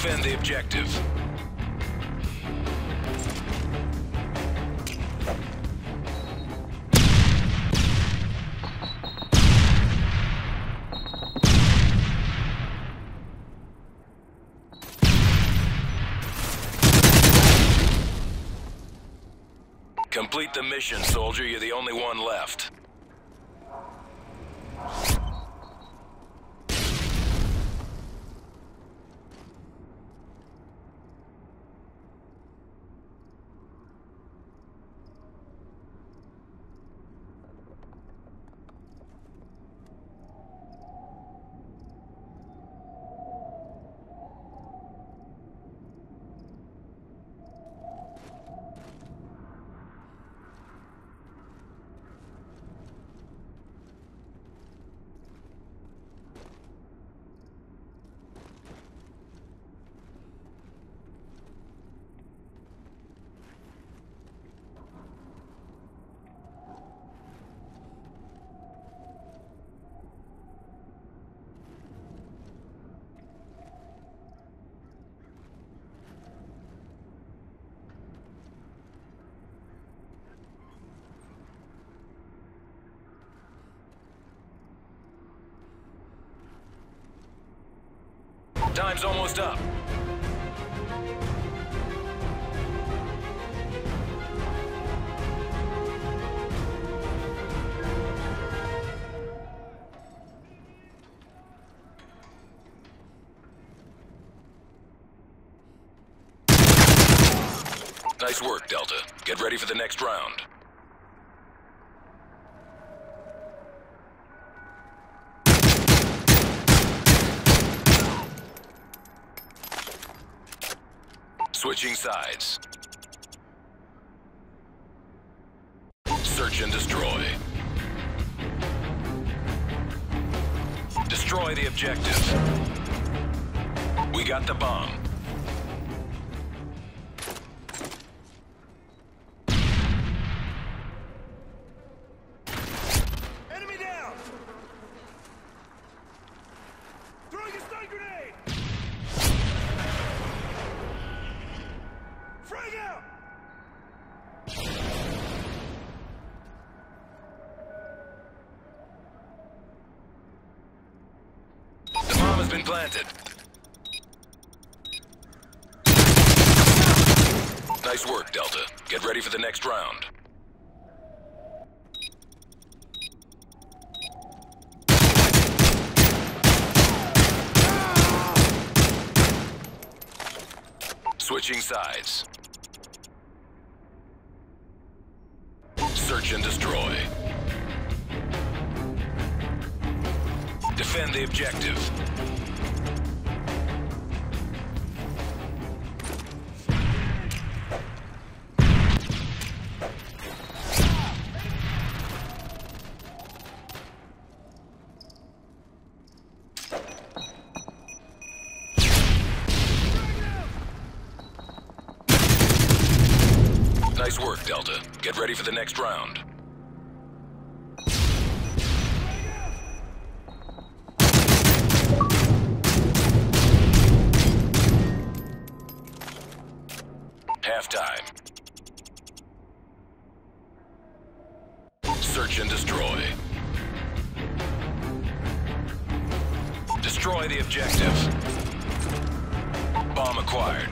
Defend the objective. Complete the mission, soldier. You're the only one left. Time's almost up. Nice work, Delta. Get ready for the next round. Switching sides. Search and destroy. Destroy the objective. We got the bomb. Enemy down! Throwing a stun grenade! Frag out! The bomb has been planted. Nice work, Delta. Get ready for the next round. Switching sides. Search and destroy. Defend the objective. Nice work, Delta. Get ready for the next round. Halftime. Search and destroy. Destroy the objective. Bomb acquired.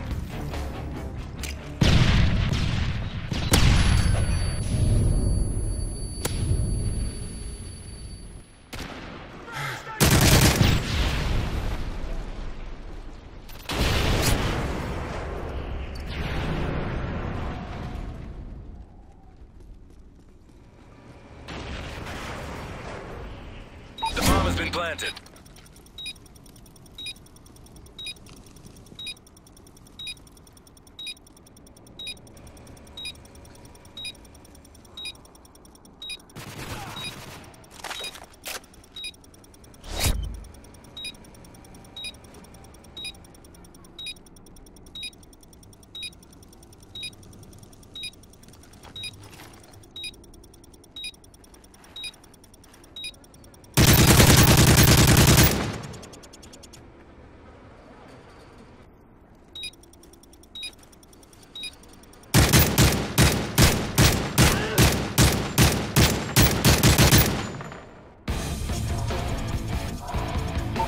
The bomb has been planted.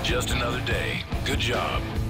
Just another day. Good job.